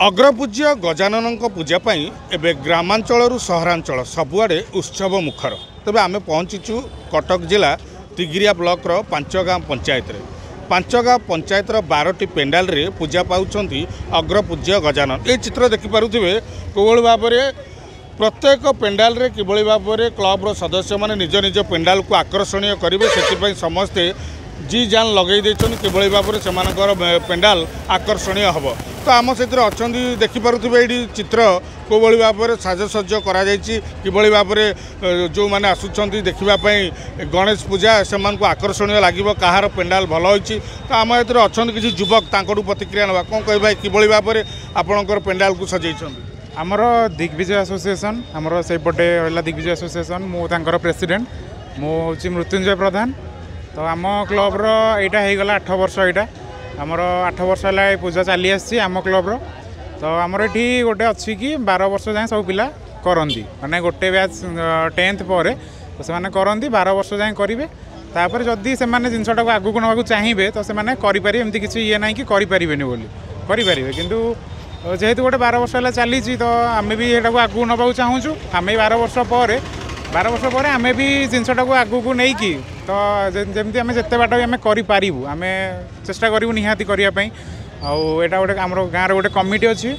अग्रपूज्य गजानन पूजा एवं ग्रामांचल सहरांचल सबुआड़े उत्सव मुखर। तेज आम पहुँचीचु कटक जिला तिगिरिया ब्लॉक पांचगाँ पंचायत रे। पांचगाँ पंचायतर 12टी पेंडाल रे पूजा पाउछंती अग्रपूज्य गजानन। ये चित्र देखिपे कोभली भाव में प्रत्येक पेंडाल रे किभली भाव में क्लब्र सदस्य माने निज निज पेंडाल को आकर्षणीय करेंगे से समस्ते जी जान लगे किभली भाव में पेंडाल आकर्षणीय हम। तो आम से अच्छा देखिपे ये चित्र कोभली भाव में साजसज्ज किभली भाव में जो मैंने आसुँच देखापी गणेश पूजा से आकर्षणीय लगे कहार पेंडाल भल होती। तो आम ए अच्छा किसी युवक तांकड़ू प्रतिक्रिया ना कौन कह किभली भाव में आपणकर पेंडाल को सजाई। आमर दिग्विजय एसोसिएशन आमर से पटे रहा दिग्विजय एसोसिएशन मुझे प्रेसिडेंट मुझे मृत्युंजय प्रधान। तो आम क्लब्र यहाँ होगला 8 वर्ष यहाँ आमर 8 वर्ष है पूजा चली आसी आम क्लब्र। तो आमर ये गोटे अच्छी कि 12 वर्ष जाए सब पिला करती माने गोटे बैच 10th पर तो से करती 12 वर्ष जाए करेंगे। तापर जदि से जिनटा को आगू नाक चाहिए तो से करें एमती किसी ये ना कि करें बोली करें किंतु जेहेतु गोटे 12 वर्ष है चली तो आम भी यहाँ आगू नाक चाहूँ। आम 12 वर्ष पर आम भी जिनटा को आगू को नहीं कि तो जमी आम जिते बाट भी आम करूँ आम चेष्टा करूँ निहाती करने। आउटा गोटे आम गाँव गोटे कमिटी अच्छी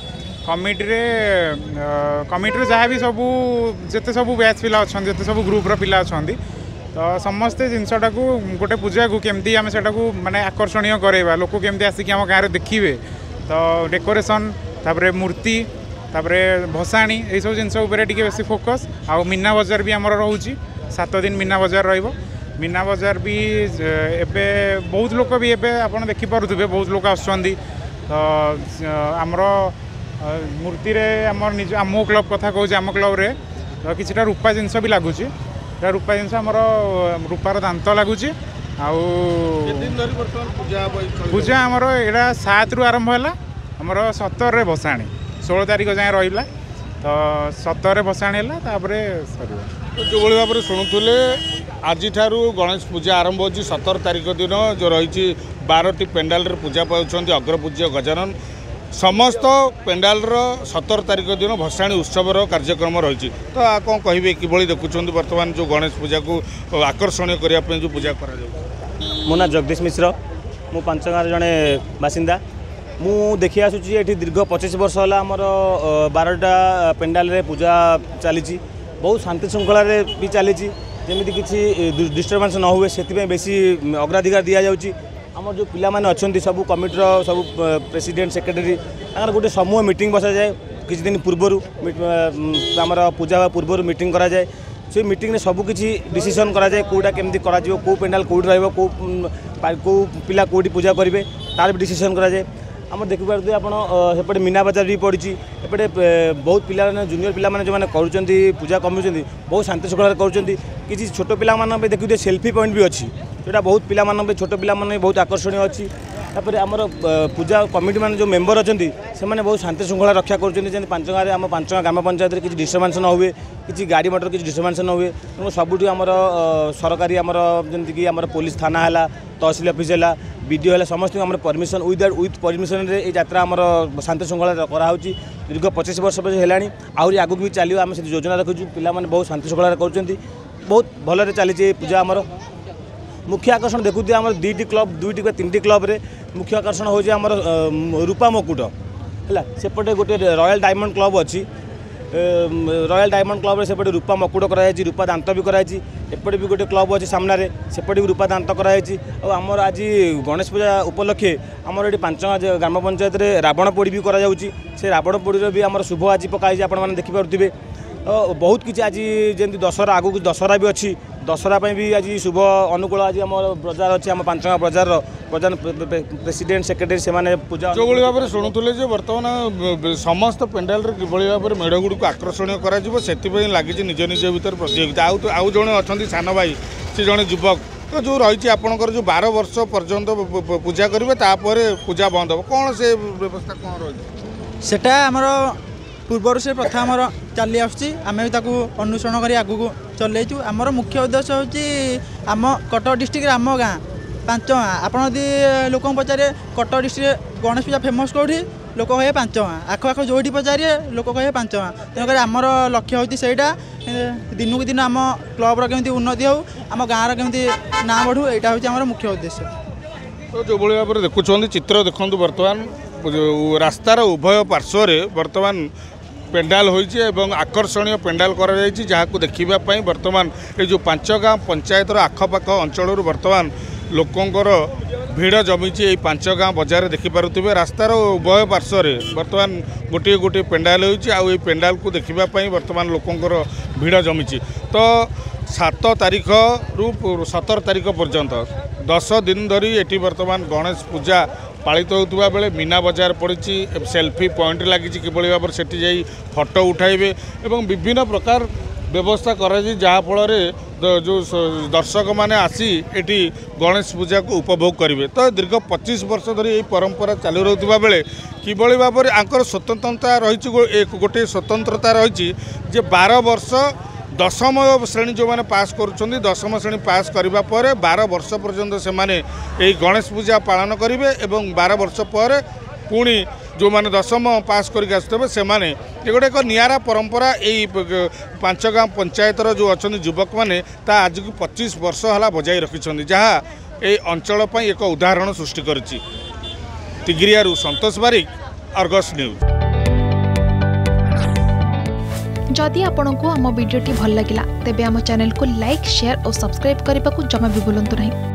कमिटी जहाँ भी सबू जिते सब बैच पिला अच्छा जिते सब ग्रुप्र पिला अच्छा तो समस्ते जिनटा को गोटे पूजा को केमती आम से माने आकर्षणीय करवा लोक केमती आसिक आम गाँव में देखिए। तो डेकोरेशन तापर मूर्ति तापर भसाणी यही सब जिनस बेसी फोकस। आउ मीना बजार भी आमर रोचे 7 दिन मीना बजार मीना बजार भी एबे बहुत लोक भी एबे आपन देखि पारुथिबे बहुत लोक आछंदी। तो आमर मूर्ति रे आमर निज आम क्लब कथा कहूँ आम क्लब रे किछटा रूपा जिनस भी लगुच रूपा जिनस आमर रूपार दांत लगुच। पूजा आमर यहाँ 7 रु आरंभ है आमर 17 रे भसाणी 16 तारीख जाए रहा। तो 17 रे भसाणी है सर जो भाव में शुणुले आज गणेश पूजा आरंभ हो 17 तारीख दिन जो रही 12टी पेंडाल रे पूजा पाउछंती अग्रपूज्य गजानन। समस्त पेंडाल 17 तारीख दिन भसाणी उत्सव कार्यक्रम रही। तो कौन कहे कि देखुं बर्तमान जो गणेश पूजा को आकर्षणीय करने जो पूजा कर। मो ना जगदीश मिश्र मु पांचगाँ जड़े बासिंदा मु देखी आसूची ये दीर्घ 25 वर्ष है आमर 12टा पेंडाल रे पूजा चली बहुत शांति श्रृंखला भी चली जमी किसी डिस्टर्बांस न हुए से बेसी अग्राधिकार दि जाऊँगी। आम जो पिला माने अच्छा सब कमिटर सब प्रेसिडेंट सेक्रेटरी गोटे समूह मीटिंग बसा जाए किसी दिन पूर्वर आमर पूजा पूर्व मीटिंग करा जाए से मीटिंग सब किसी डिसीजन करा जाए कौटा केमती करा कौ पेंडाल कौटी रौ पिला कौटी पूजा करेंगे तार भी डिसीजन करा जाए। आम देखिपे आपटे मीना बजार भी पड़ी एपटे बहुत पिला जूनियर पिला जो मैंने कर पूजा कमी बहुत शांति श्रृंखला कर किसी छोट पिला देखिए सेल्फी पॉइंट भी अच्छी जोटा बहुत पिला छोट पिला बहुत आकर्षणीय अच्छी। तापर आमर पूजा कमिटी मान जो मेंबर अच्छा से बहुत शांति श्रृंखला रक्षा कर पांचगाँ आम पांचगाँ ग्राम पंचायत किसी डिस्टर्बांस न हुए किसी गाड़ी मटर किसी डिस्टर्बांस न हुए तेणु सबुठ आमर सरकारी आमर जमीक आमर पुलिस थाना है तहसिल ऑफिस है बीडीओ है समस्त आम परमिशन विथ परमिशन रे ये यात्रा आमर शांति श्रृंखला कराऊँ दीर्घ 25 वर्ष है आहरी आगू भी चलो आम से योजना रखुचु पिला बहुत शांति श्रृंखला कर बहुत भलरे चली पूजा आमर। मुख्य आकर्षण देखुए आम 2टी क्लब 2टी 3टी क्लब रे मुख्य आकर्षण हो रूपा मकुट है सेपटे गोटे रॉयल डायमंड क्लब अच्छी रॉयल डायमंड क्लब रे सेपटे रूपा मकुट कराई रूपा दांत भी कराई एपटे भी गोटे क्लब अच्छी सामने सेपटे भी रूपा दांत कराई। आमर आज गणेश पूजा उपलक्षे आमर ये पांचगाँ ग्राम पंचायत रे रावण पोड़ी भी करा से रावण पोड़ी भी आमर शुभ आज पकाई आपने देखिपे। तो बहुत किसी आज जमी दशहरा आगू दशहरा भी अच्छी दशहरा भी आज शुभ अनुकूल आज आम बजार अच्छी आम पांचगाँ बजार प्रेसिडेंट सेक्रेटरी से पूजा जो भाव में शुणुले बर्तमान समस्त पेंडाल किभली भाव में मेढ़ गुड़ को आकर्षणीय कर लगी निज निज भर प्रतियोगिता आउ जड़े अच्छा सान भाई से जड़े युवक तो जो रही आपंकर जो 12 वर्ष पर्यंत पूजा करेंगे तापर पूजा बंद हो कौन से व्यवस्था कौन रही सेटा आमर पूर्वर से प्रथा आमर चली आम अनुसरण कर आगू चलु आमर मुख्य उद्देश्य हूँ आम कटक डिस्ट्रिक्ट आम गाँ पांचगाँ आप लोक पचारे कटक डिस्ट्रिक्ट गणेश पूजा फेमस कौटी लोक कहे 5 गाँ आखपाख जोटी पचारे लोक कहे 5 गाँ तेणुक आमर लक्ष्य हूँ सहीटा दिन को दिन आम क्लब्र केमी उन्नति हो आम गाँव केमी ना बढ़ू यहाँ हूँ आम मुख्य उद्देश्य। तो जो भाई भाव में देखुं चित्र देखूँ बर्तमान रास्तार उभय पार्श्व बर्तमान पेंडाल होइछि एवं आकर्षणीय पेंडाल करा जाइछि जहां देखिबा पई वर्तमान ए जो 5 गाँ पंचायतर आखपाख अंचल वर्तमान लोकंकर भिड़ जमीची ये 5 गाँ बजार देखिपे रास्तार उभय पार्श्व बर्तमान गोटे गोटे पेंडाल होइछि आ ये पेंडाल को देखिबा पई वर्तमान लोकंकर भिड़ जमीची। तो 7 तारिख रु 17 तारिख पर्यंत 10 दिन धरी एटी वर्तमान गणेश पूजा पालित होता बेले मीना बजार पड़ी सेल्फी पॉइंट लगी किभली भाव से फोटो उठाइबे एवं विभिन्न प्रकार व्यवस्था कराई जहाँफल जो दर्शक मैंने आसी एटी गणेश पूजा को उपभोग करेंगे। तो दीर्घ 25 वर्ष धरी यही परंपरा चालू रहता बेले किभली भाव में आंकर स्वतंत्रता रही गोटे स्वतंत्रता रही 12 वर्ष दशम श्रेणी जो मैंने पास करुँच दशम श्रेणी पास करने पर 12 वर्ष पर्यंत से माने यही गणेश पूजा पालन करेंगे एवं 12 वर्ष पर पुणी जो मैंने दशम पास करके आसुवे से गोटे एक निरा परंपरा यही 5 गाँ पंचायतर जो अच्छा युवक मैंने आज को 25 वर्ष है बजाई रखिंट जहाँ ये अंचल एक उदाहरण सृष्टि करुच्ची। तिगिरियारू संतोष बारिक, अर्गस न्यूज। जदि आपंक आम भिडी भल लगा तेब आम चैनल को लाइक शेयर और सब्सक्राइब करने को जमा भी भूलु नहीं।